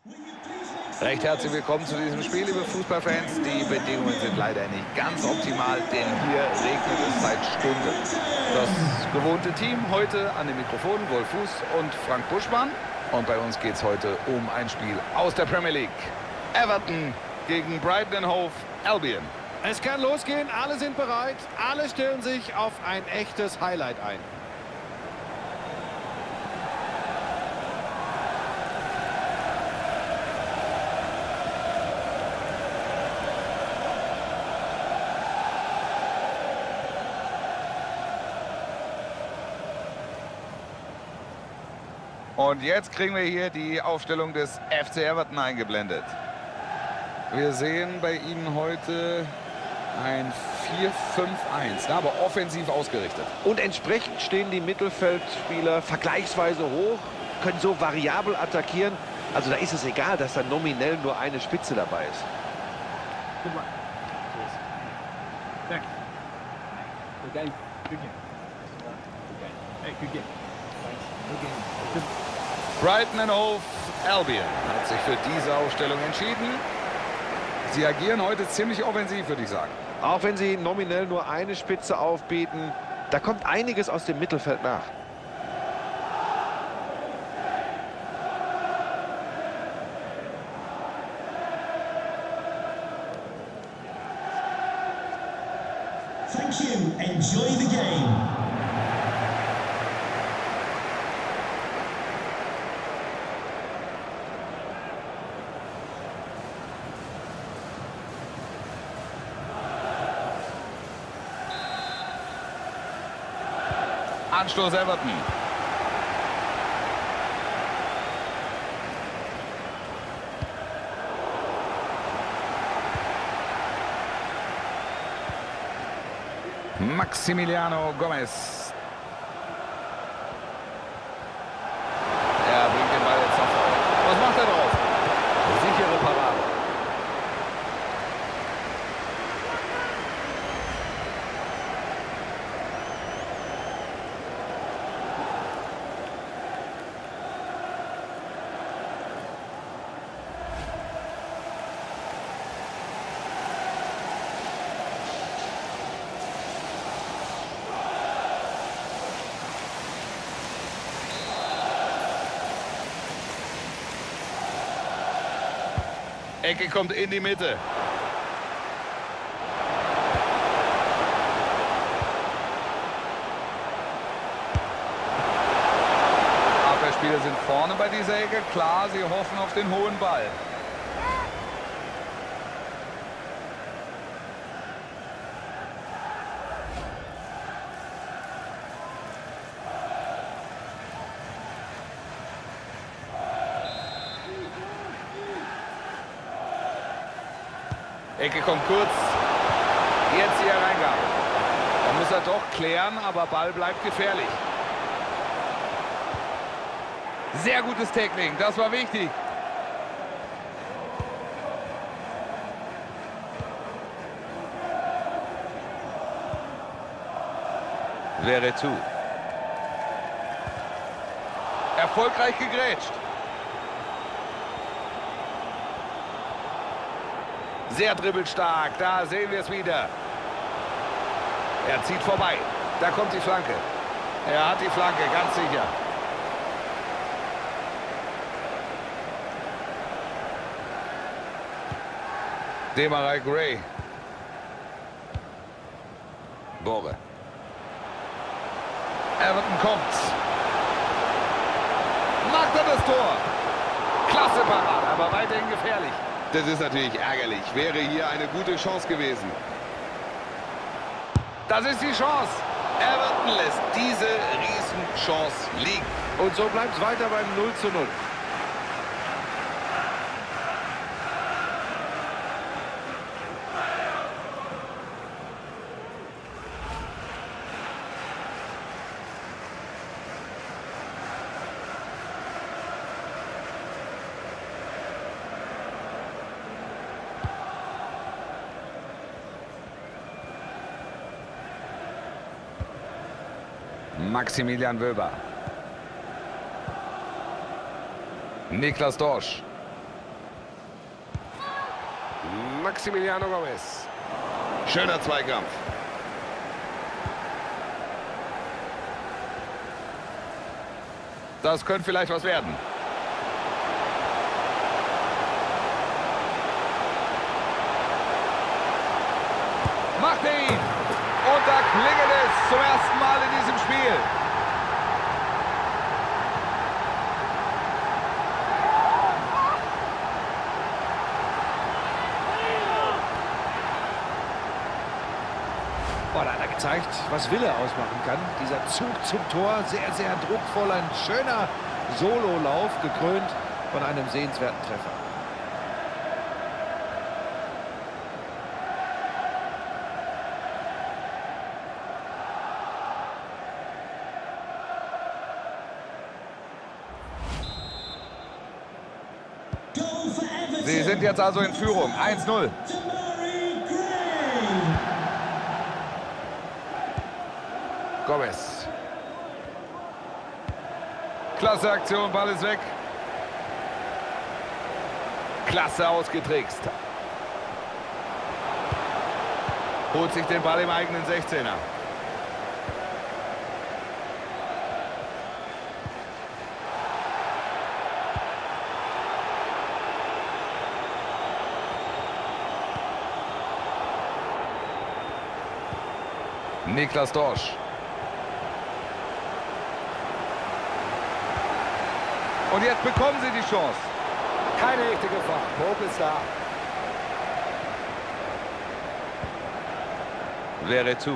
Recht herzlich willkommen zu diesem Spiel, liebe Fußballfans. Die Bedingungen sind leider nicht ganz optimal, denn hier regnet es seit Stunden. Das gewohnte Team heute an den Mikrofonen, Wolf Fuß und Frank Buschmann. Und bei uns geht es heute um ein Spiel aus der Premier League. Everton gegen Brighton & Hove Albion. Es kann losgehen, alle sind bereit, alle stellen sich auf ein echtes Highlight ein. Und jetzt kriegen wir hier die Aufstellung des FC Everton eingeblendet. Wir sehen bei Ihnen heute ein 4-5-1, aber offensiv ausgerichtet. Und entsprechend stehen die Mittelfeldspieler vergleichsweise hoch, können so variabel attackieren. Also da ist es egal, dass da nominell nur eine Spitze dabei ist. Brighton & Hove Albion hat sich für diese Aufstellung entschieden. Sie agieren heute ziemlich offensiv, würde ich sagen. Auch wenn sie nominell nur eine Spitze aufbieten, da kommt einiges aus dem Mittelfeld nach. Thank you. Enjoy the game. Anstoß Everton. Maximiliano Gomez. Er bringt den Ball jetzt nach vorne. Was macht er drauf? Sichere Parade. Ecke kommt in die Mitte. Abwehrspieler sind vorne bei dieser Ecke. Klar, sie hoffen auf den hohen Ball. Ecke kommt kurz. Jetzt die Hereingabe. Da muss er doch klären, aber Ball bleibt gefährlich. Sehr gutes Tackling, das war wichtig. Veretout. Erfolgreich gegrätscht. Sehr dribbelstark, da sehen wir es wieder. Er zieht vorbei. Da kommt die Flanke. Er hat die Flanke, ganz sicher. Demarai Gray. Borre. Everton kommt. Macht er das Tor. Klasse Parade, aber weiterhin gefährlich. Das ist natürlich ärgerlich. Wäre hier eine gute Chance gewesen. Das ist die Chance. Everton lässt diese Riesenchance liegen. Und so bleibt es weiter beim 0:0. Maximilian Wöber. Niklas Dorsch. Maximiliano Gomez. Schöner Zweikampf. Das könnte vielleicht was werden. Macht er ihn. Und da klingelt es zum ersten Mal in diesem Spiel. Boah, da hat er gezeigt, was Wille ausmachen kann. Dieser Zug zum Tor, sehr, sehr druckvoll. Ein schöner Sololauf, gekrönt von einem sehenswerten Treffer. Sie sind jetzt also in Führung. 1-0. Gomez. Klasse Aktion, Ball ist weg. Klasse ausgetrickst. Holt sich den Ball im eigenen 16er. Niklas Dorsch. Und jetzt bekommen sie die Chance. Keine echte Gefahr. Hoch ist da. Wäre zu.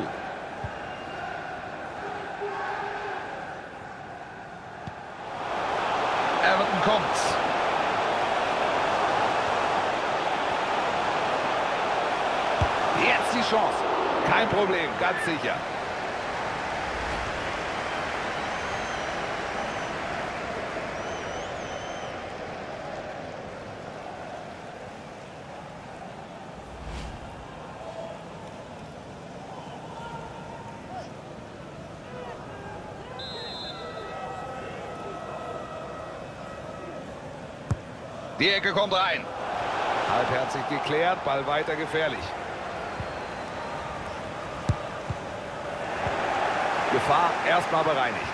Everton kommt. Jetzt die Chance. Kein Problem, ganz sicher. Die Ecke kommt rein. Halbherzig geklärt, Ball weiter gefährlich. Gefahr erstmal bereinigt.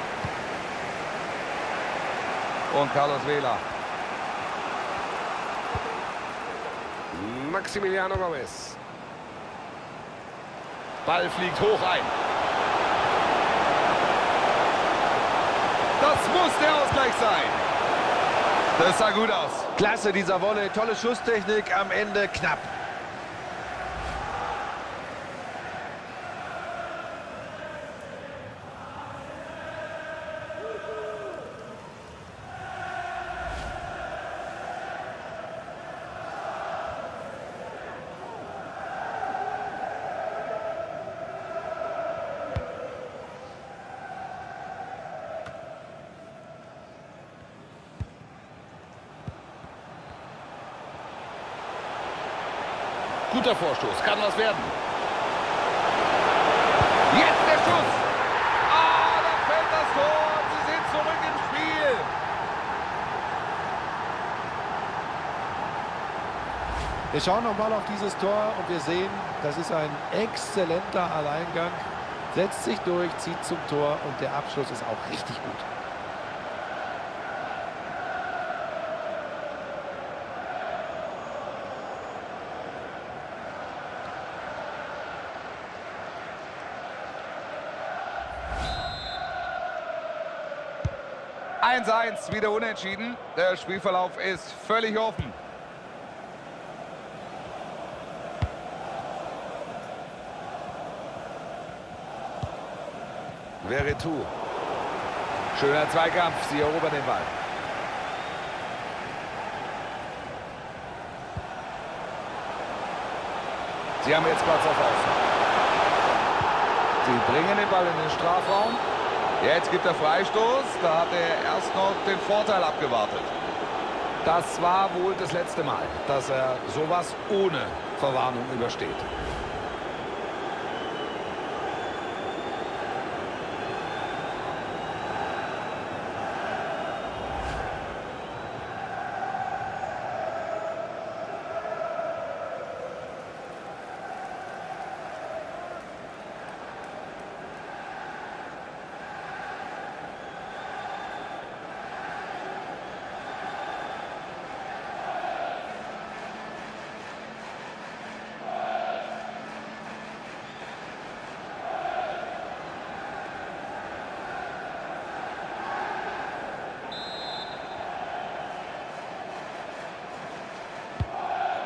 Und Carlos Vela. Maximiliano Gomez. Ball fliegt hoch ein. Das muss der Ausgleich sein. Das sah gut aus. Klasse, dieser Volley, tolle Schusstechnik, am Ende knapp. Guter Vorstoß, kann was werden. Jetzt der Schuss. Ah, da fällt das Tor. Sie sind zurück im Spiel. Wir schauen nochmal auf dieses Tor und wir sehen, das ist ein exzellenter Alleingang. Setzt sich durch, zieht zum Tor und der Abschluss ist auch richtig gut. Wieder unentschieden. Der Spielverlauf ist völlig offen. Veretout. Schöner Zweikampf. Sie erobern den Ball. Sie haben jetzt Platz auf Außen. Sie bringen den Ball in den Strafraum. Jetzt gibt er Freistoß. Da hat er erst noch den Vorteil abgewartet. Das war wohl das letzte Mal, dass er sowas ohne Verwarnung übersteht.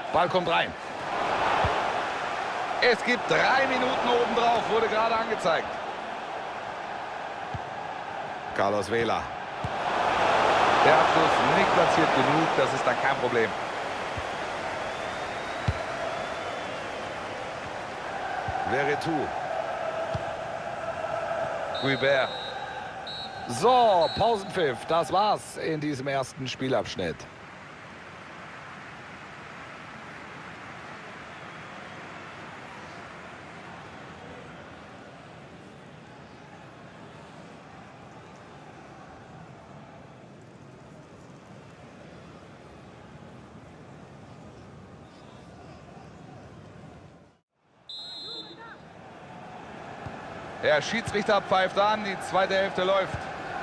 Ball kommt rein. Es gibt 3 Minuten obendrauf, wurde gerade angezeigt. Carlos Vela. Der Abschluss nicht platziert genug, das ist dann kein Problem. Veretout. Guibert. So, Pausenpfiff. Das war's in diesem ersten Spielabschnitt. Der Schiedsrichter pfeift an, die zweite Hälfte läuft.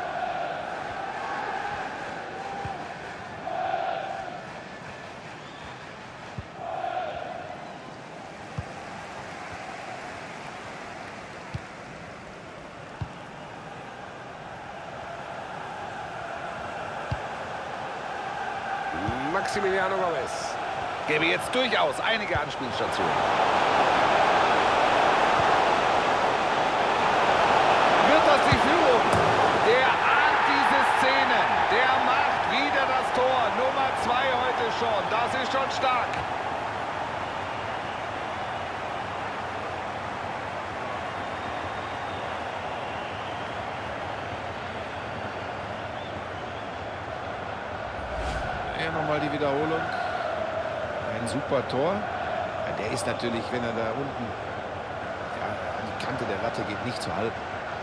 Maximiliano Gomez. Gäbe jetzt durchaus einige Anspielstationen. Wird das die Führung? Der ahnt diese Szene. Der macht wieder das Tor. Nummer 2 heute schon. Das ist schon stark. Hier nochmal die Wiederholung. Ein super Tor. Ja, der ist natürlich, wenn er da unten an die Kante der Latte geht, nicht zu halten.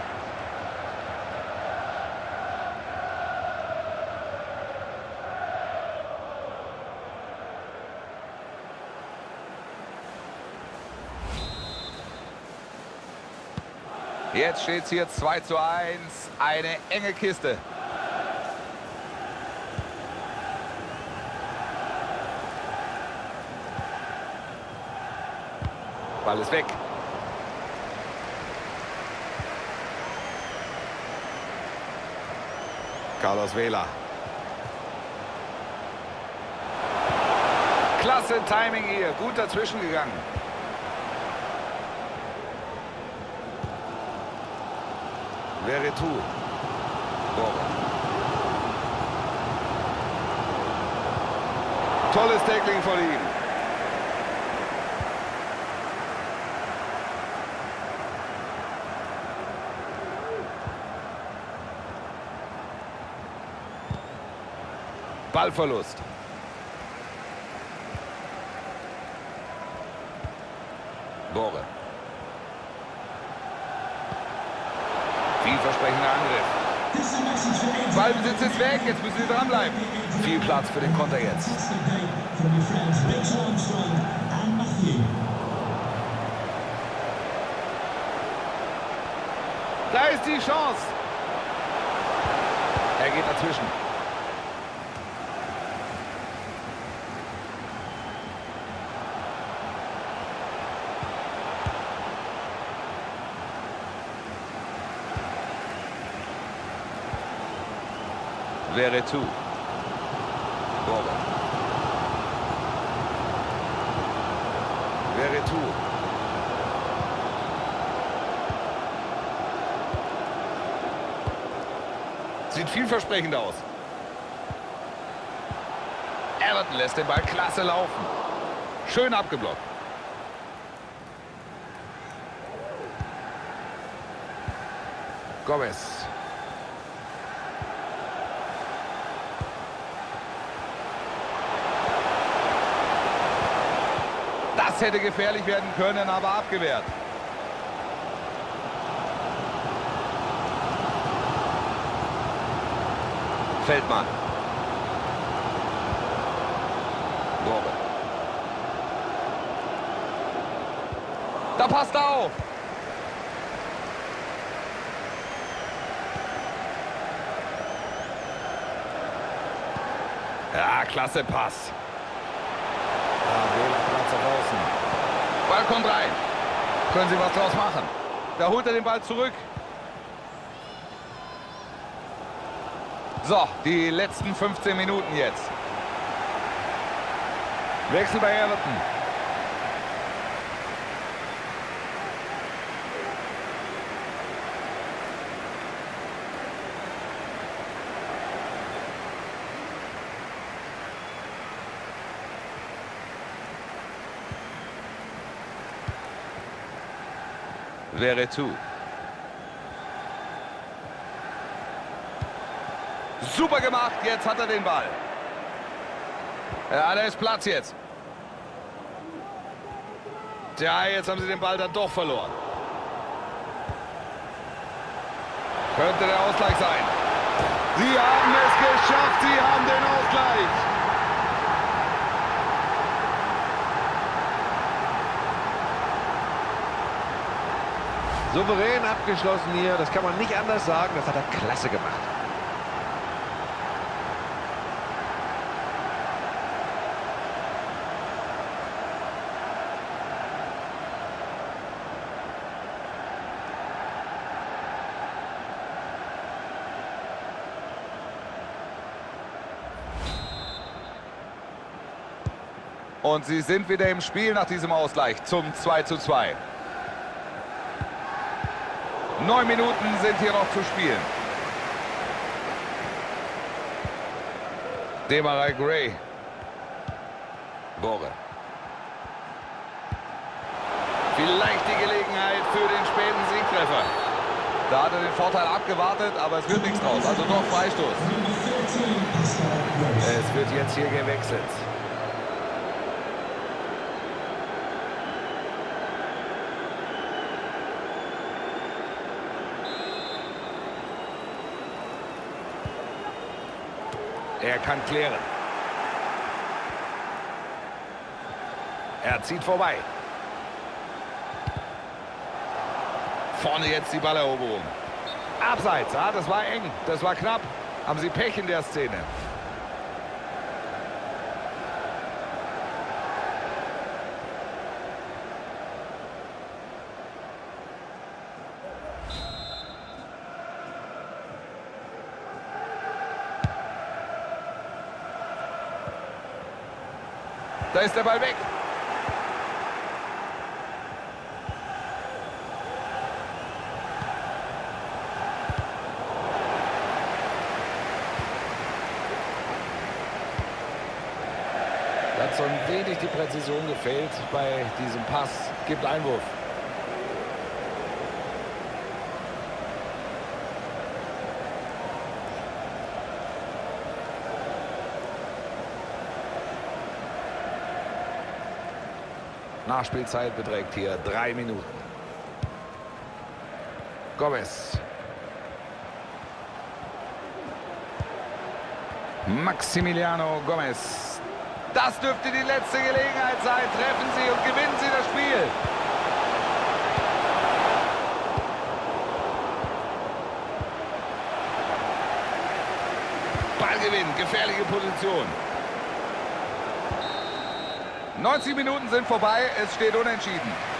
Jetzt steht es hier 2:1. Eine enge Kiste. Ball ist weg. Carlos Vela. Klasse Timing hier. Gut dazwischen gegangen. Veretout. Tolles Tackling von ihm. Ballverlust. Borre. Vielversprechender Angriff. Ballbesitz ist weg, jetzt müssen sie dranbleiben. Viel Platz für den Konter jetzt. Da ist die Chance. Er geht dazwischen. Veretout. Borre. Veretout. Sieht vielversprechend aus. Everton lässt den Ball klasse laufen. Schön abgeblockt. Gomez. Das hätte gefährlich werden können, aber abgewehrt. Feldmann. Borre. Da passt er auf. Ja, klasse Pass. Ball kommt rein. Können sie was draus machen? Da holt er den Ball zurück. So, die letzten 15 Minuten jetzt. Wechsel bei Everton. Veretout. Super gemacht, jetzt hat er den Ball. Ja, da ist Platz jetzt. Tja, jetzt haben sie den Ball dann doch verloren. Könnte der Ausgleich sein. Sie haben es geschafft, sie haben den Ausgleich. Souverän abgeschlossen hier, das kann man nicht anders sagen, das hat er klasse gemacht. Und sie sind wieder im Spiel nach diesem Ausgleich zum 2:2. 9 Minuten sind hier noch zu spielen. Demarai Gray. Borre. Vielleicht die Gelegenheit für den späten Siegtreffer. Da hat er den Vorteil abgewartet, aber es wird nichts draus. Also doch Freistoß. Es wird jetzt hier gewechselt. Er kann klären. Er zieht vorbei. Vorne jetzt die Balleroberung. Abseits, ah, das war eng, das war knapp. Haben sie Pech in der Szene. Da ist der Ball weg. Da hat so ein wenig die Präzision gefehlt bei diesem Pass. Gibt Einwurf. Nachspielzeit beträgt hier 3 Minuten. Gomez. Maximiliano Gomez. Das dürfte die letzte Gelegenheit sein. Treffen sie und gewinnen sie das Spiel. Ballgewinn, gefährliche Position. 90 Minuten sind vorbei, es steht unentschieden.